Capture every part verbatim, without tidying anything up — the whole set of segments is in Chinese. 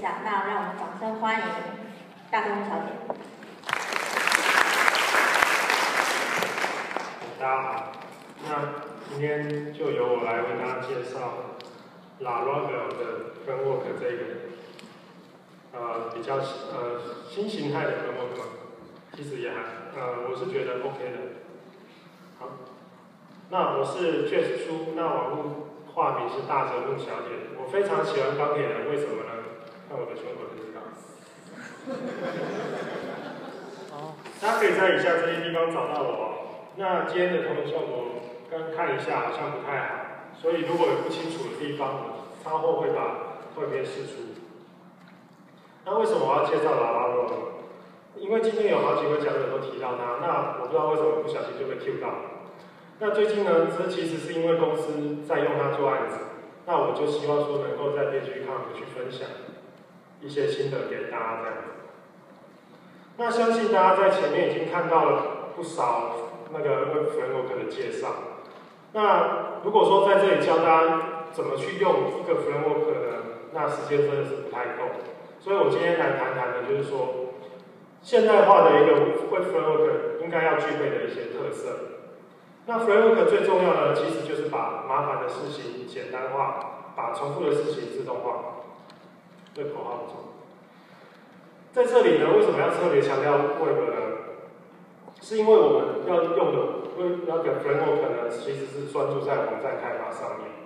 下。那让我们掌声欢迎大东小姐。 大家好，那今天就由我来为大家介绍 Laravel 的 framework 这个呃比较呃新形态的 framework 嘛，其实也还呃我是觉得 OK 的。好，那我是 Jess 苏，那网络化名是大泽木小姐。我非常喜欢钢铁人，为什么呢？看我的胸口就知道。大家可以在以下这些地方找到我哦。那今天的投影效果刚看一下好像不太好，所以如果有不清楚的地方，我稍后会把图片释出。那为什么我要介绍 Laravel 呢？因为今天有好几位讲者都提到它，那我不知道为什么不小心就被 Q 到了。那最近呢，这其实是因为公司在用它做案子，那我就希望说能够在 P H P Conf 去分享一些心得给大家这样子。那相信大家在前面已经看到了不少那个 Web Framework 的介绍。那如果说在这里教大家怎么去用一个 Framework 呢，那时间真的是不太够。所以我今天来谈谈的就是说，现代化的一个 Web Framework 应该要具备的一些特色。那 Framework 最重要的其实就是把麻烦的事情简单化，把重复的事情自动化。这口号不错。在这里呢，为什么要特别强调 Web 呢？是因为我们要用的那个 Framework 呢，其实是专注在网站开发上面。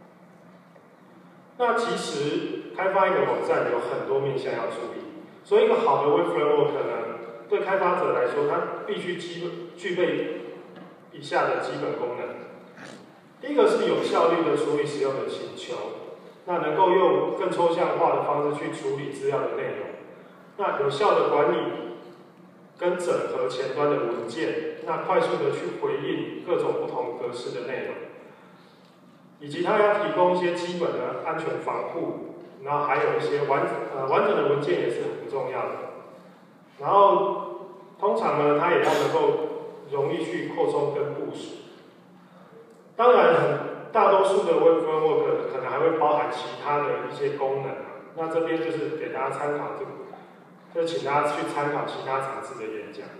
那其实开发一个网站有很多面向要处理，所以一个好的 Web Framework 呢，对开发者来说，它必须基具备以下的基本功能。第一个是有效率的处理使用的请求，那能够用更抽象化的方式去处理资料的内容。那有效的管理跟整合前端的文件，那快速的去回应各种不同格式的内容，以及它要提供一些基本的安全防护，然后还有一些完呃完整的文件也是很重要的。然后通常呢，它也要能够容易去扩充跟部署。当然，很大多数的 Web Framework 可能还会包含其他的一些功能，那这边就是给大家参考这个。就请大家去参考其他场次的演讲。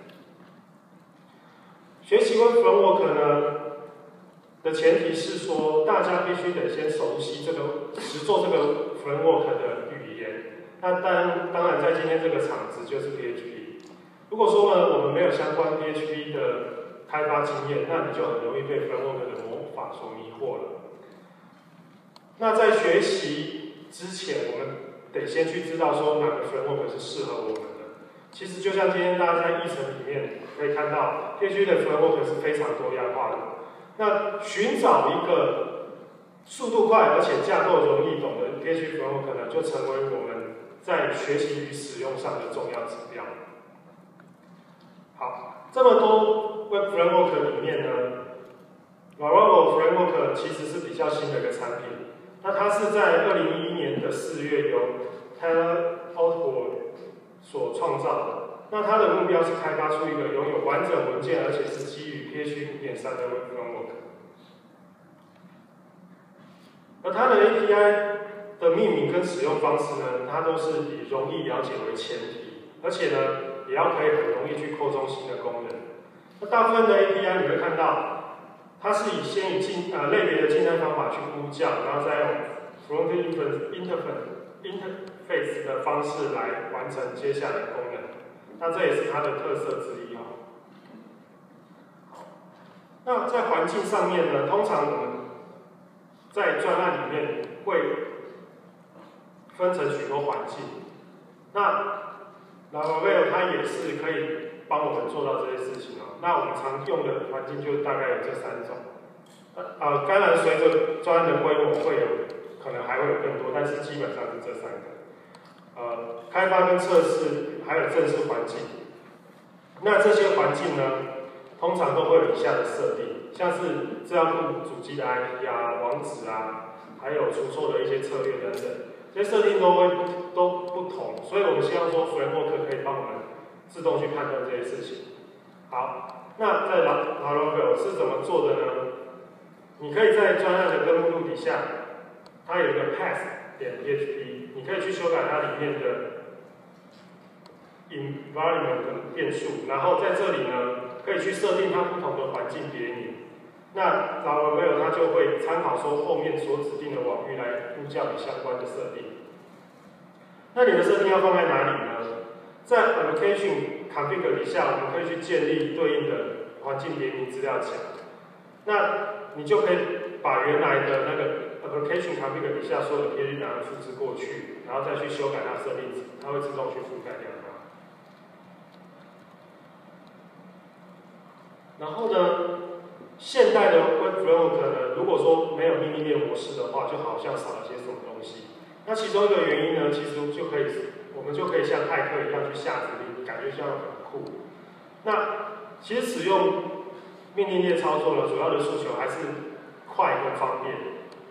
学习 Web Framework 呢的前提是说，大家必须得先熟悉这个实作这个 Framework 的语言。那当然，当然在今天这个场子就是 P H P。如果说呢，我们没有相关 P H P 的开发经验，那你就很容易被 Framework 的魔法所迷惑了。那在学习之前，我们得先去知道说哪个 framework 是适合我们的。其实就像今天大家在议程里面可以看到 ，P H P 的 framework 是非常多样化的。那寻找一个速度快而且架构容易懂的 P H P framework 呢，就成为我们在学习与使用上的重要指标。好，这么多 Web framework 里面呢 ，Laravel framework 其实是比较新的一个产品。那它是在二零一一年的四月由 Tyler Outboard 所创造的。那它的目标是开发出一个拥有完整文件，而且是基于 P H P 五点三 的 Web Framework。而它的 A P I 的命名跟使用方式呢，它都是以容易了解为前提，而且呢，也要可以很容易去扩充新的功能。那大部分的 A P I 你会看到。它是以先以静呃类别的静态方法去呼叫，然后再用 front interface 的方式来完成接下来的功能。那这也是它的特色之一哦。那在环境上面呢，通常我们在专案里面会分成许多环境。那 Laravel 它也是可以帮我们做到这些事情哦。那我们常用的环境就大概有这三种。呃，当然随着专案的规模会有，可能还会有更多，但是基本上是这三个。呃，开发跟测试，还有正式环境。那这些环境呢，通常都会有以下的设定，像是资料库主机的 I P 啊、网址啊，还有出错的一些策略等等。这些设定都会不都不同，所以我们希望说 framework 可以帮我们自动去判断这些事情。好，那在 Laravel 是怎么做的呢？你可以在专案的根目录底下，它有一个 path 点 P H P， 你可以去修改它里面的 environment 的变数，然后在这里呢，可以去设定它不同的环境别名。那老 Laravel 它就会参考说后面所指定的网域来呼叫你相关的设定。那你的设定要放在哪里呢？在 application config 底下，我们可以去建立对应的环境别名资料夹。那你就可以把原来的那个 application config 底下所有的 P H P 档案复制过去，然后再去修改它设定值，它会自动去覆盖掉它。然后呢，现代的 Web Framework 呢，如果说没有命令链模式的话，就好像少了些什么东西。那其中一个原因呢，其实就可以，我们就可以像骇客一样去下指令，感觉像很酷。那其实使用命令链操作呢，主要的诉求还是快跟方便。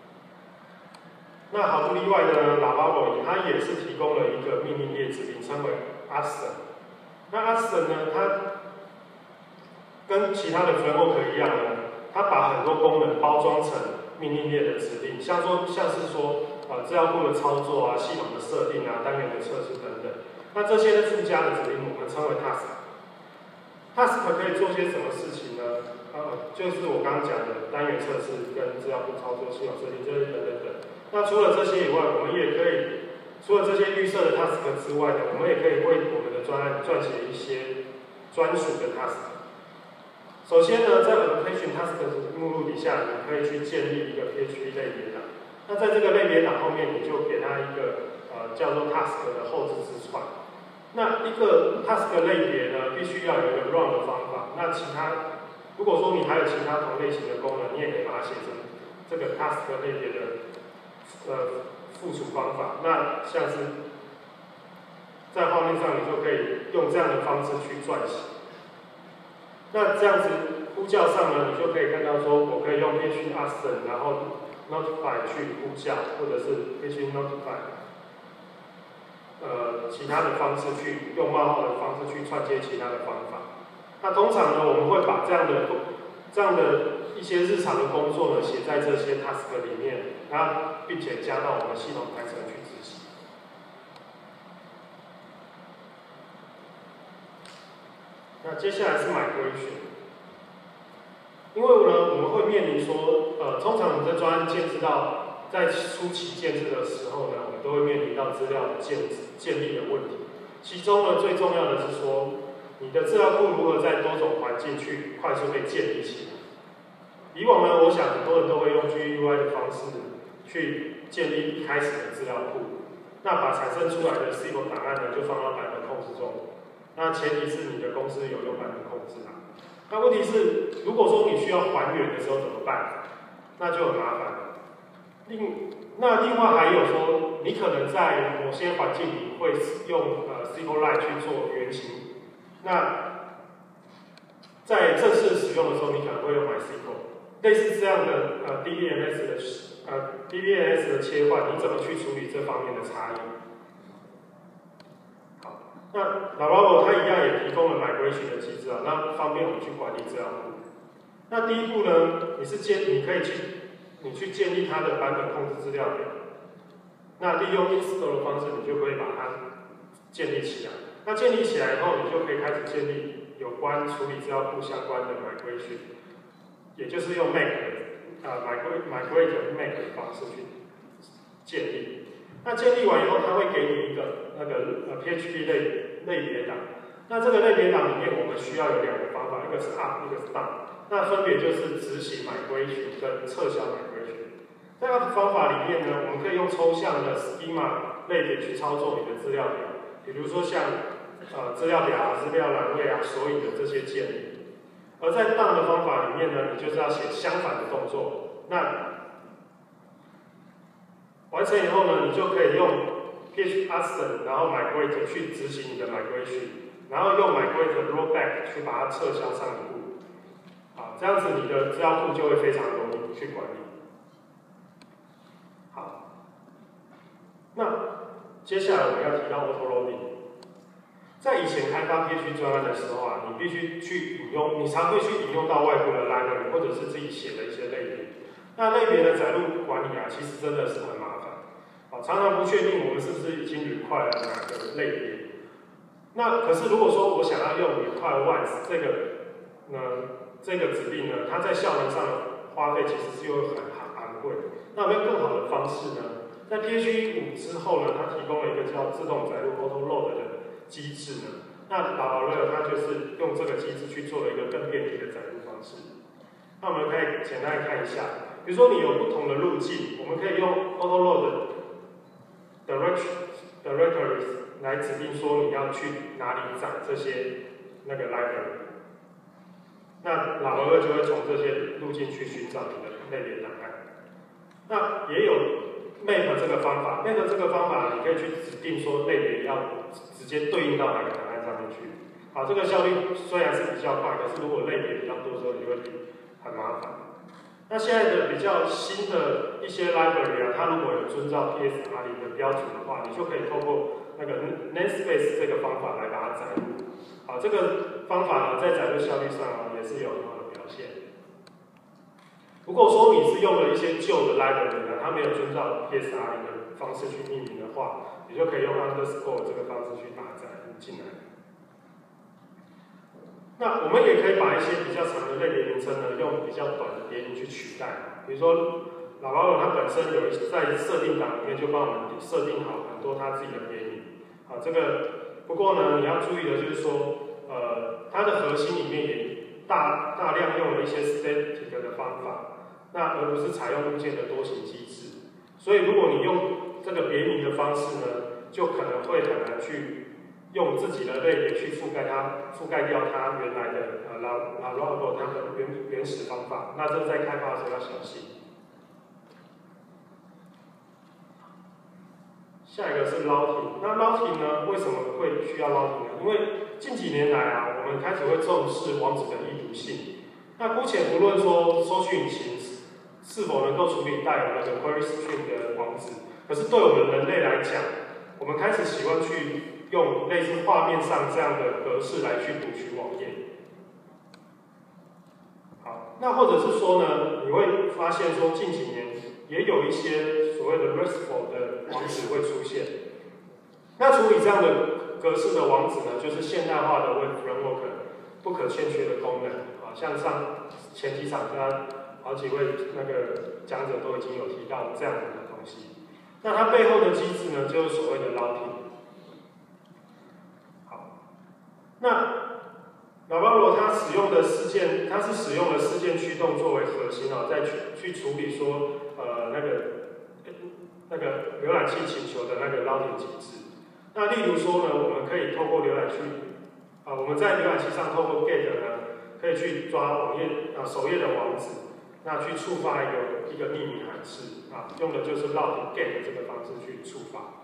那毫不例外的 Laravel 它也是提供了一个命令链指令，称为 Asm。那 Asm 呢，它跟其他的 framework 一样呢，它把很多功能包装成命令链的指令，像说像是说呃资料库的操作啊、系统的设定啊、单元的测试等等。那这些附加的指令我们称为 task。task 可以做些什么事情呢？呃，就是我刚刚讲的单元测试跟资料库操作、系统设定这些等等等。那除了这些以外，我们也可以除了这些预设的 task 之外呢，我们也可以为我们的专案撰写一些专属的 task。首先呢，在 application task 目录底下，你可以去建立一个 P H P 类别档。那在这个类别档后面，你就给它一个呃叫做 task 的后置字串。那一个 task 类别呢，必须要有一个 run 的方法。那其他，如果说你还有其他同类型的功能，你也可以把它写成这个 task 类别的呃附属方法。那像是在画面上，你就可以用这样的方式去撰写。那这样子呼叫上呢，你就可以看到说，我可以用 P H P Asm， 然后 notify 去呼叫，或者是 P H P notify， 呃，其他的方式去用冒号的方式去串接其他的方法。那通常呢，我们会把这样的这样的一些日常的工作呢，写在这些 task 里面，然后并且加到我们系统排程去执行。那接下来是 migration， 因为呢，我们会面临说，呃，通常我们在专案建制到在初期建制的时候呢，我们都会面临到资料的建建立的问题。其中呢，最重要的是说，你的资料库如何在多种环境去快速被建立起来。以往呢，我想很多人都会用 G U I 的方式去建立一开始的资料库，那把产生出来的 S Q L 档案呢，就放到版本控制中。那前提是你的公司有用版本控制啊。那问题是，如果说你需要还原的时候怎么办？那就很麻烦了。另那另外还有说，你可能在某些环境里会用呃 S Q L Lite 去做原型。那在正式使用的时候，你可能会用 MySQL。类似这样的呃 D B M S 的呃 D B M S 的切换，你怎么去处理这方面的差异？那 Laravel 它一样也提供了 migration 的机制啊，那方便我们去管理资料库。那第一步呢，你是建，你可以去，你去建立它的版本控制资料表。那利用 install 的方式，你就可以把它建立起来。那建立起来以后，你就可以开始建立有关处理资料库相关的 migration， 也就是用 make 呃 migrate migrate make 的方式去建立。那建立完以后，它会给你一个那个呃 P H P 类类别档。那这个类别档里面，我们需要有两个方法，一个是 up， 一个是 down。那分别就是执行 migration 跟撤销 migration。在 up 方法里面呢，我们可以用抽象的 schema 类别去操作你的资料表，比如说像呃资料表啊、资料栏位啊、索引的这些建立。而在 down 的方法里面呢，你就是要写相反的动作。那完成以后呢，你就可以用 P H P Asm， 然后 migrate 去执行你的 migration， 然后用 migrate rollback 去把它撤销上一步。好，这样子你的资料库就会非常容易去管理。好，那接下来我们要提到 auto loading。在以前开发 P H P 专案的时候啊，你必须去引用，你常会去引用到外部的 library， 或者是自己写的一些类别。那类别的载入管理啊，其实真的是很麻烦。啊， 啊，常常不确定我们是不是已经 require 了哪个类别。那可是如果说我想要用 require once 这个呢，这个指令呢，它在效能上的花费其实是又很昂贵。那有没有更好的方式呢？在 P H P 五之后呢，它提供了一个叫自动载入 auto load 的机制呢。那老宝乐它就是用这个机制去做了一个更便利的载入方式。那我们可以简单看一下。比如说你有不同的路径，我们可以用 auto load directories 来指定说你要去哪里载这些那个 library。那老宝乐就会从这些路径去寻找你的类别档案。那也有 map 这个方法 ，map 这个方法你可以去指定说类别要直接对应到哪个档案上面去。好，这个效率虽然是比较快，可是如果类别比较多的时候，你就会很麻烦。那现在的比较新的一些 library 啊，它如果有遵照 P S R 零的标准的话，你就可以透过那个 namespace 这个方法来把它载入。好，这个方法呢，在载入效率上啊，也是有很好的表现。如果说你是用了一些旧的 library 呢，它没有遵照 P S R 零的方式去命名的话，你就可以用 underscore 这个方式去把它载入进来。那我们也可以把一些比较长的类别名称呢，用比较短的别名去取代。比如说，老保有它本身有在设定档里面就帮我们设定好很多它自己的别名。啊，这个不过呢，你要注意的就是说，呃，它的核心里面也大大量用了一些 static 的方法，那而不是采用物件的多形机制。所以，如果你用这个别名的方式呢，就可能会很难去用自己的类别去覆盖它，覆盖掉它原来的呃 Laravel 它的原原始方法。那这在开发的时候要小心。下一个是 routing， 那 routing 呢，为什么会需要 routing 呢？因为近几年来啊，我们开始会重视网址的易读性。那姑且不论说搜寻引擎是否能够处理带有那个 query string 的网址，可是对我们人类来讲，我们开始喜欢去用类似画面上这样的格式来去读取网页。好，那或者是说呢，你会发现说近几年也有一些所谓的 RESTful 的网址会出现。那处理这样的格式的网址呢，就是现代化的 Web Framework 不可欠缺的功能。啊，像上前几场他好几位那个讲者都已经有提到这样子的东西。那它背后的机制呢，就是所谓的 routing。那老保罗它使用的事件，它是使用了事件驱动作为核心哦，再去去处理说呃那个那个浏览器请求的那个 routing 机制。那例如说呢，我们可以透过浏览器啊、呃，我们在浏览器上透过 get 呢，可以去抓网页啊、呃、首页的网址，那去触发一个一个匿名函式啊，用的就是 routing get 这个方式去触发。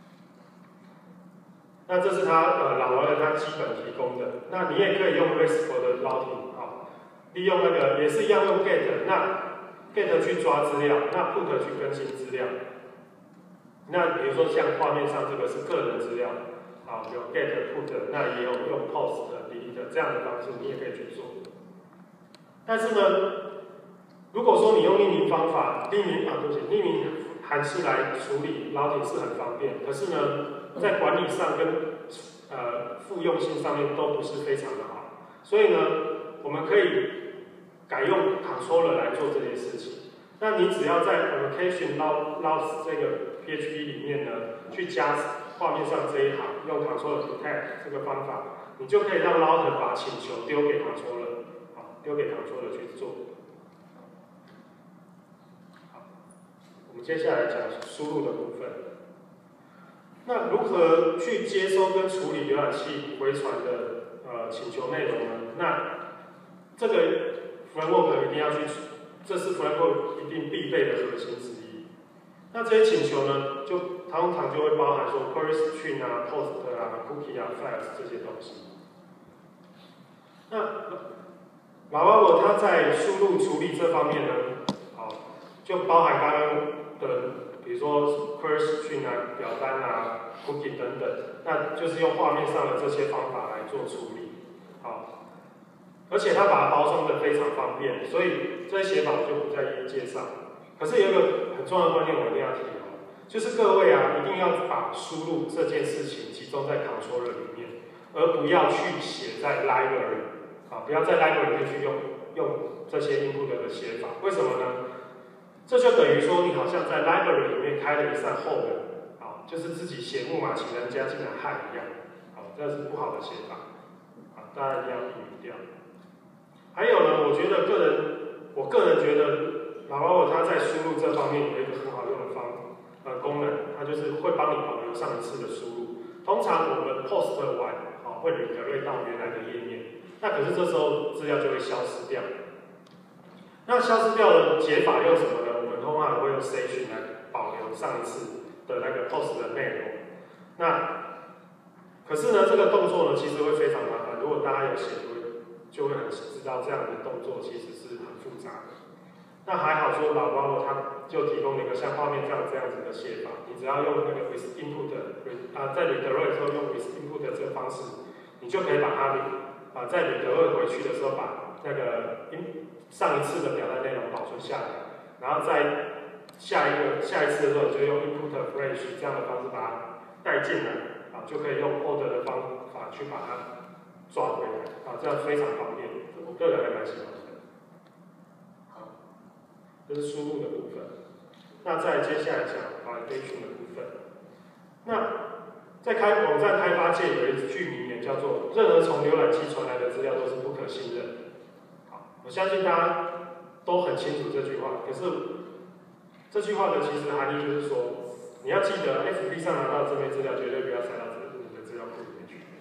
那这是它呃老保罗它基本提供的。那你也可以用 RESTful 的 routing 啊，利用那个也是一样用 get， 那 get 去抓资料，那 put 去更新资料。那比如说像画面上这个是个人资料，啊有 get put， 那也有用 post、delete 这样的方式，你也可以去做。但是呢，如果说你用匿名方法、匿名啊对不起，匿名函式来处理 routing 是很方便，可是呢，在管理上跟呃复用性上面都不是非常的好，所以呢，我们可以改用 controller 来做这件事情。那你只要在 application loss 这个 P H P 里面呢，去加画面上这一行，用 controller protect 这个方法，你就可以让 router 把请求丢给 controller， 好，丢给 controller 去做。好，我们接下来讲输入的部分。那如何去接收跟处理浏览器回传的呃请求内容呢？那这个 framework 一定要去，这是 framework 一定必备的核心之一。那这些请求呢，就通常就会包含说 query string 啊、post 啊、cookie 啊、files 这些东西。那老保罗它在输入处理这方面呢，好，就包含刚刚的。比如说 query string 啊、表单啊、cookie 等等，那就是用画面上的这些方法来做处理，好，而且它把它包装的非常方便，所以这些写法我就不在一一介绍。可是有一个很重要的观念我一定要提哦， 就是各位啊，一定要把输入这件事情集中在 controller 里面，而不要去写在 library 啊，不要在 library 里面去用用这些 input 的写法。为什么呢？这就等于说你好像在 library 里面开了一扇后门啊，就是自己写木马请人家进来害一样，啊，这是不好的写法，啊，大家一定要避免掉。还有呢，我觉得个人，我个人觉得老娃娃它在输入这方面有一个很好用的方呃功能，它就是会帮你保留上一次的输入。通常我们 post 完，好，会redirect到原来的页面，那可是这时候资料就会消失掉。那消失掉的解法用什么呢？我们通常会用 station 来保留上一次的那个 post 的内容。那可是呢，这个动作呢，其实会非常麻烦。如果大家有写作，就会很知道这样的动作其实是很复杂的。那还好说，老包它就提供了一个像画面这样这样子的写法，你只要用那个 with input 啊，在 redirect 的时候用 with input 这个方式，你就可以把它啊在 redirect 回去的时候把那个上一次的表单内容保存下来，然后在下一个下一次的时候，你就用 input flash 这样的方式把它带进来，啊，就可以用 order 的方法去把它抓回来，啊，这样非常方便，我个人还蛮喜欢的。好，这是输入的部分。那再接下来讲 validation 的部分。那在开网站开发界有一句名言叫做“任何从浏览器传来的资料都是不可信任”。好，我相信大家都很清楚这句话。可是这句话的其实含义就是说，你要记得 F B 上拿到的这些资料绝对不要塞到你的资料库里面去。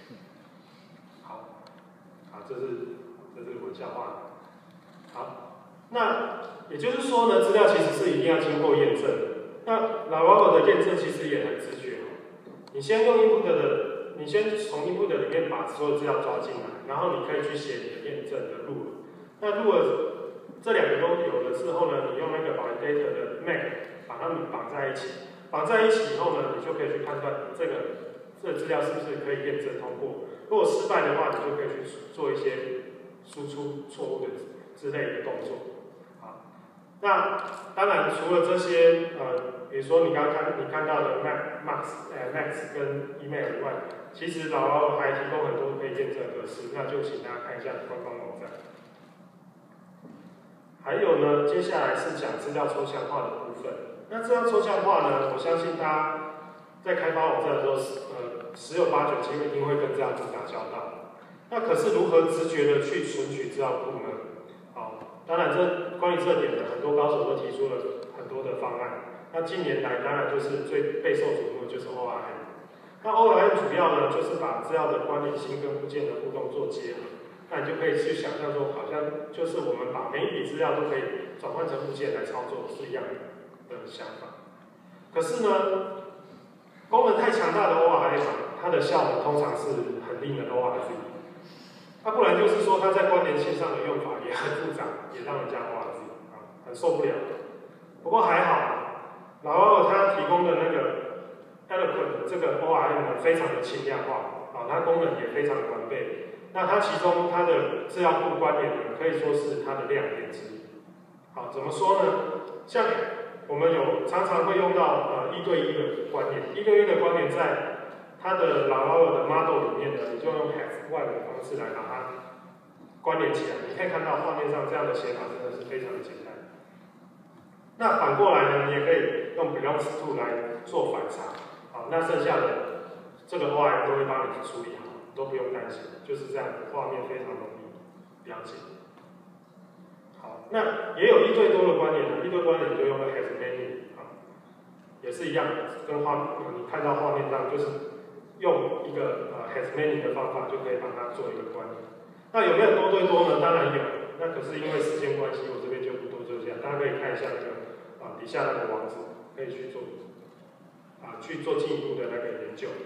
好，好，这是这是文教化。好，那也就是说呢，资料其实是一定要经过验证的。那老娃娃的验证其实也很直觉。你先用 input 的，你先从 input 里面把所有资料抓进来，然后你可以去写你的验证的路。那如果这两个都有了之后呢，你用那个 validator 的 map 把它们绑在一起，绑在一起以后呢，你就可以去判断这个这个资料是不是可以验证通过。如果失败的话，你就可以去做一些输出错误的之类的动作。好，那当然除了这些呃。比如说你刚刚看你看到的 Max 呃 Max 跟 email 以外，其实老娃娃还提供很多可以验证的格式，那就请大家看一下官方网站。还有呢，接下来是讲资料抽象化的部分。那资料抽象化呢，我相信大家在开发网站的时候，呃，十有八九其实一定会跟资料库打交道。那可是如何直觉的去存取资料库呢？好，当然这关于这点呢，很多高手都提出了很多的方案。那近年来当然就是最备受瞩目的就是 O R M。那 O R M 主要呢就是把资料的关联性跟物件的互动做结合。那你就可以去想象说，好像就是我们把每一笔资料都可以转换成物件来操作是一样的想法。可是呢，功能太强大的 O R M， 它的效能通常是很令人 O R Z。那不然就是说它在关联性上的用法也很复杂，也让人家 O R Z 啊，很受不了。不过还好。然后它提供的那个 Eloquent 这个 O R M 呢，非常的轻量化，啊，它功能也非常的完备。那它其中它的资料库关联呢，可以说是它的亮点之一。好，怎么说呢？像我们有常常会用到呃一对一的关联，一对一的关联在它的老娃娃的 model 里面呢，你就用 have one 的方式来把它关联起来。你可以看到画面上这样的写法真的是非常的简单。那反过来呢，你也可以用 belongs to 来做反查，好，那剩下的这个 O R M 都会帮你处理好，都不用担心，就是这样，画面非常容易了解。好，那也有一对多的关联，一对关联你就用了 has many 啊，也是一样，跟画你看到画面上就是用一个呃 has many 的方法就可以把它做一个关联。那有没有多对多呢？当然有，那可是因为时间关系，我这边就不多做这样，大家可以看一下那个。啊，底下那个网址可以去做，啊，去做进一步的那个研究。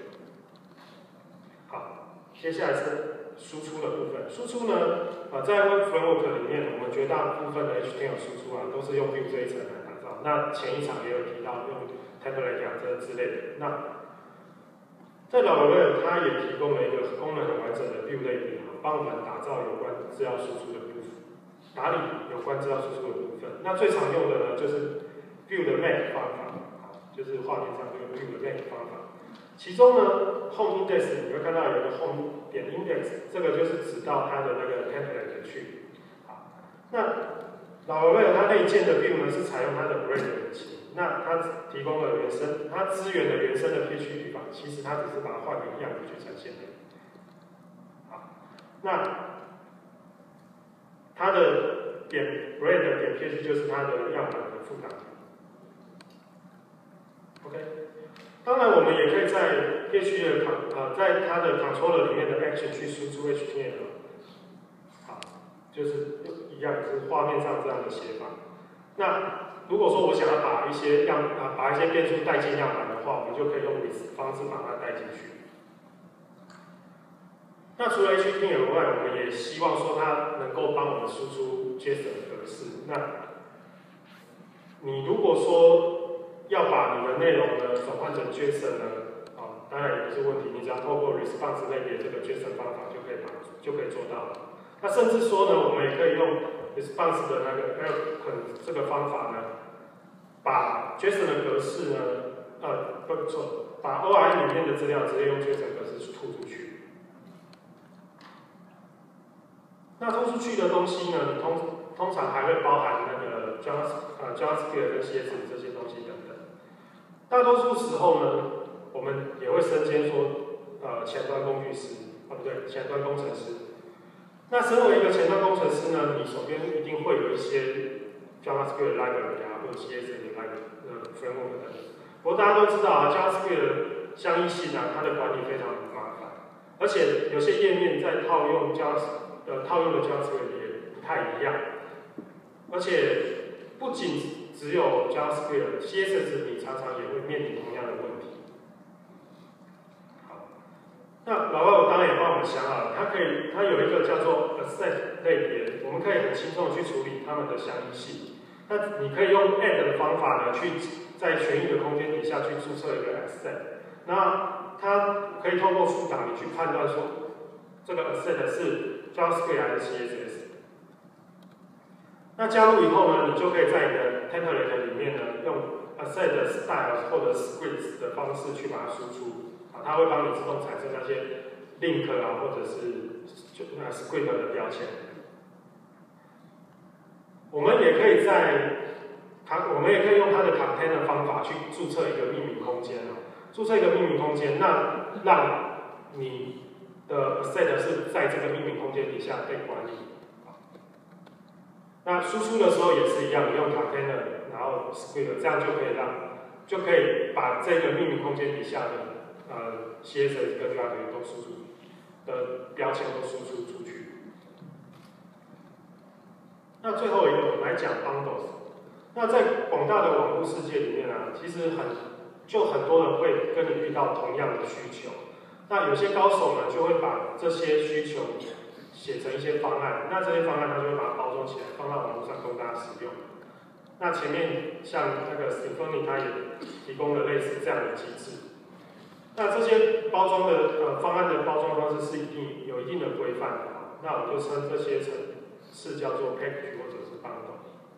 好，接下来是输出的部分。输出呢，啊，在 Web Framework 里面，我们绝大部分的 H T M L 输出啊，都是用 Vue 这一层来打造。那前一场也有提到用 Template 啊这之类的。那在老 Web 它也提供了一个功能很完整的 Vue 类比，帮我们打造有关资料输出的部分。打理有关资料输出的部分，那最常用的呢就是 Vue 的 Map 方法。 就是画面上这个 view 的 name 方法。其中呢 ，home index 你会看到有一个 home 点 index， 这个就是指到它的那个 template 去。好，那老维尔它内建的 view 呢是采用它的 Blade 引擎，那它提供了原生，它支援的原生的 P H P 语法，其实它只是把它换个样子去呈现的。好，那它的点 Blade 点 P H P 就是它的样板的副档。OK， 当然我们也可以在 P H P 的 呃，在它的 controller 里面的 action 去输出 H T M L。好，就是一样是画面上这样的写法。那如果说我想要把一些样啊把一些变数带进样板的话，我们就可以用 with 方式把它带进去。那除了 H T M L 外，我们也希望说它能够帮我们输出 JSON 的格式。那你如果说要把你的内容呢转换成 JSON 呢，啊，当然也不是问题，你只要透过 response 类别这个 JSON 方法就可以把就可以做到了。那甚至说呢，我们也可以用 response 的那个 eloquent 这个方法呢，把 JSON 的格式呢，呃，不错，把 O R M 里面的资料直接用 JSON 格式吐出去。那吐出去的东西呢，你通通常还会包含那个 Java 呃 JavaScript 跟 C S S 这些东西等等。大多数时候呢，我们也会身兼说呃前端工具师，啊不对，前端工程师。那身为一个前端工程师呢，你手边一定会有一些 JavaScript library 啊，或者 C S S 的 library 呃 framework 等等。不过大家都知道啊 ，JavaScript 的相依性啊，它的管理非常麻烦，而且有些页面在套用 JavaScript 呃，套用的 JavaScript 也不太一样，而且不仅只有 JavaScript，C S S 你常常也会面临同样的问题。好，那老外我当然也帮我们想好了，它可以，它有一个叫做 asset 类别，我们可以很轻松的去处理它们的相依性。那你可以用 add 的方法呢，去在权益的空间底下去注册一个 asset， 那它可以透过副档你去判断说这个 asset 是JavaScript 还是 C S S？ 那加入以后呢，你就可以在你的 template 里面呢，用 asset style 或者 scripts 的方式去把它输出，啊，它会帮你自动产生那些 link 啊，或者是就那 script 的标签。我们也可以在它，我们也可以用它的 container 方法去注册一个命名空间哦，注册一个命名空间，那让你的 asset 是在这个命名空间底下被管理。那输出的时候也是一样，你用 container， 然后 script， 这样就可以让，就可以把这个命名空间底下的呃 C S S 跟 library 都输出的标签都输出出去。那最后一个我们来讲 bundles。那在广大的网络世界里面啊，其实很就很多人会跟你遇到同样的需求。那有些高手呢，就会把这些需求写成一些方案，那这些方案他就会把它包装起来，放到网络上供大家使用。那前面像那个 Symfony 它也提供了类似这样的机制。那这些包装的呃方案的包装方式是一定有一定的规范的，那我们就称这些程式叫做 package 或者是 bundle。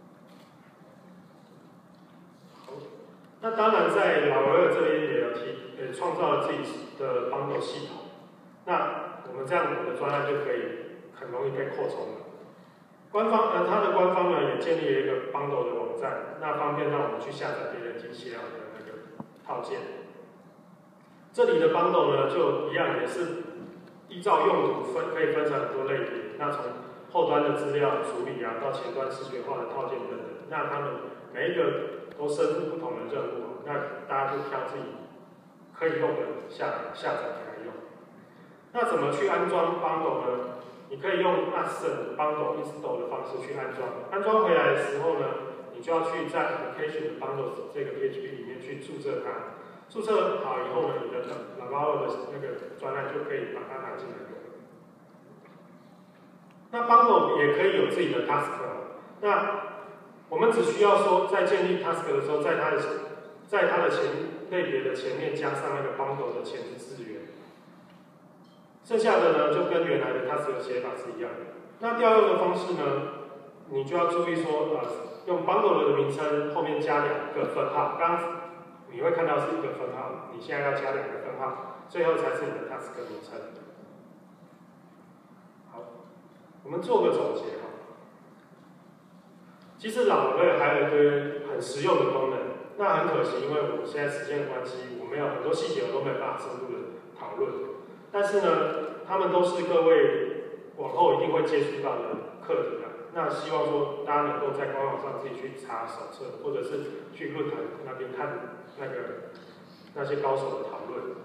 好，那当然在老维尔这边也有提，也创造了自己的 bundle 系统。那我们这样我们的专案就可以很容易被扩充了。官方呃，它的官方呢也建立了一个 bundle 的网站，那方便让我们去下载别人机器量的那个套件。这里的 bundle 呢就一样，也是依照用途分，可以分成很多类别。那从后端的资料处理啊，到前端视觉化的套件等等，那他们每一个都设置不同的任务，那大家就挑自己可以用的下下载来用。那怎么去安装 bundle 呢？你可以用 asset bundle install 的方式去安装。安装回来的时候呢，你就要去在 application bundles 这个 P H P 里面去注册它。注册好以后呢，你的 Laravel 的那个专案就可以把它拿进来用。那 bundle 也可以有自己的 task。那我们只需要说，在建立 task 的时候，在它的在它的前类别的前面加上那个 bundle 的前置资源。剩下的呢，就跟原来的 task 的写法是一样的。那调用的方式呢，你就要注意说，呃，用 bundle 的名称后面加两个分号。刚你会看到是一个分号，你现在要加两个分号，最后才是你的 task 名称。好，我们做个总结哈。其实老Laravel还有一堆很实用的功能，那很可惜，因为我现在时间的关系，我没有很多细节我都没有办法深入的讨论。但是呢，他们都是各位往后一定会接触到的课题啊。那希望说大家能够在官网上自己去查手册，或者是去论坛那边看那个那些高手的讨论。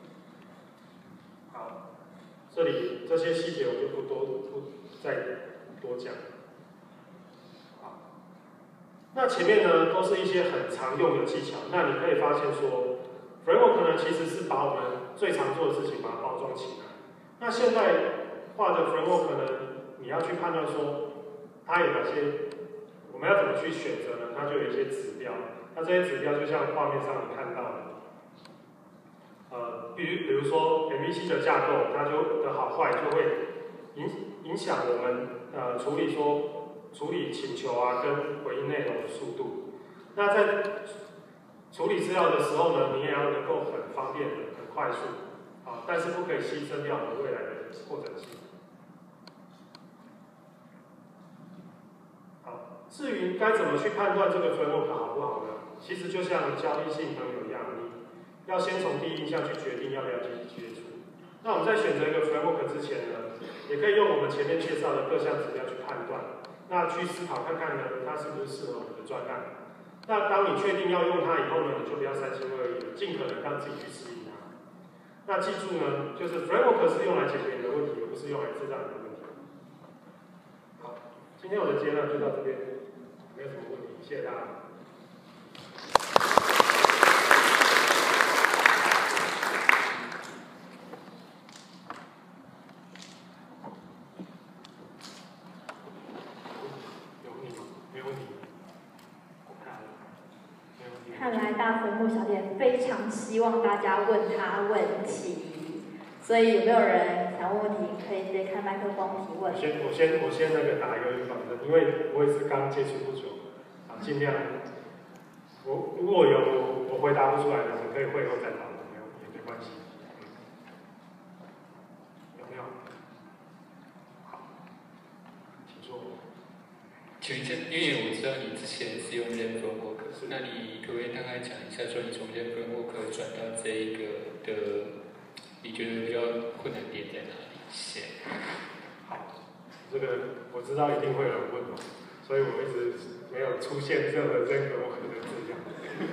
好，这里这些细节我就不多不再多讲。好，那前面呢都是一些很常用的技巧。那你可以发现说 ，framework 呢其实是把我们最常做的事情把它包装起来。那现代化的 framework 呢，你要去判断说它有哪些，我们要怎么去选择呢？它就有一些指标。那这些指标就像画面上你看到的，呃，比如比如说 M V C 的架构，它就的好坏就会影影响我们呃处理说处理请求啊跟回应内容的速度。那在处理资料的时候呢，你也要能够很方便的、很快速啊，但是不可以牺牲掉我们未来的扩展性。好，至于该怎么去判断这个 framework 好不好呢？其实就像交异性朋友一样，你要先从第一印象去决定要不要继续接触。那我们在选择一个 framework 之前呢，也可以用我们前面介绍的各项指标去判断，那去思考看看呢，它是不是适合我们的专案。那当你确定要用它以后呢，你就不要三心二意，尽可能让自己去适应它。那记住呢，就是 framework 是用来解决你的问题，而不是用来制造你的问题。好，今天我的介绍就到这边，没有什么问题，谢谢大家。 看来大坟墓小姐非常希望大家问她问题，所以有没有人想问问题，可以直接开麦克风提问。 我先我先我先那个打一个预防针，因为我也是刚接触不久，啊，尽量，我如果有我回答不出来的，我们可以会后再讨论，没有也没关系。有没有？好，请说。 请问一下，因为我知道你之前是用 Zen Framework， 那你可不可以大概讲一下，说你从 Zen Framework 转到这一个的，你觉得比较困难点在哪里？先。 好，这个我知道一定会有人问哦，所以我一直没有出现任何 Zen Framework 的字样。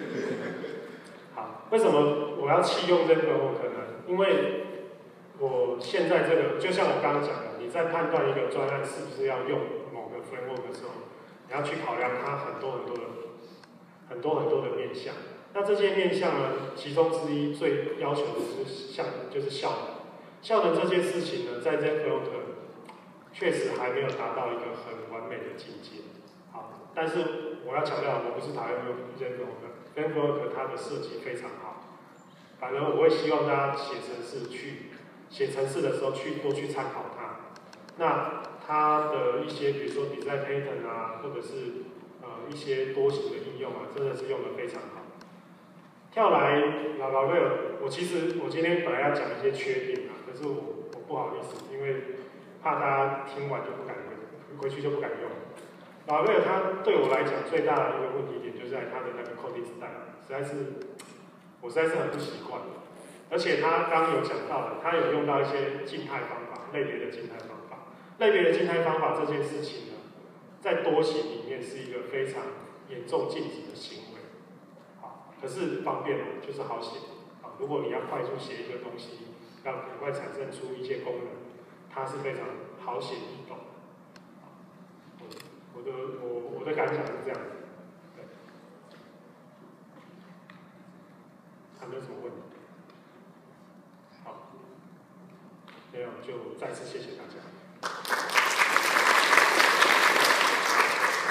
好，为什么我要弃用 Zen Framework 呢？因为我现在这个，就像我刚刚讲的，你在判断一个专案是不是要用某个 framework 的时候，你要去考量它很多很多的、很多很多的面向。那这些面向呢，其中之一最要求的是像就是效能。效能这件事情呢，在 Zen Framework 确实还没有达到一个很完美的境界。好，但是我要强调，我不是讨厌 Zen Framework，Zen Framework 它的设计非常好。反而我会希望大家写程式去写程式的时候去多去参考它。那它的一些，比如说 design pattern 啊，或者是呃一些多型的应用啊，真的是用的非常好。跳来老老瑞尔，我其实我今天本来要讲一些缺点啊，可是我我不好意思，因为怕大家听完就不敢用，回去就不敢用。老瑞尔它对我来讲最大的一个问题点，就是在它的那个 coding style， 实在是我实在是很不习惯。而且他刚刚有讲到的，他有用到一些静态方法，类别的静态方法。类别的静态方法这件事情呢，在多型里面是一个非常严重禁止的行为。好，可是方便嘛，就是好写。好，如果你要快速写一个东西，让很快产生出一些功能，它是非常好写易懂。我的我我的感想是这样子。对，还没有什么问题。好，没有，就再次谢谢大家。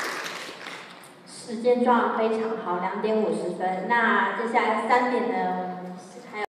时间抓得非常好，两点五十分。那接下来三点呢，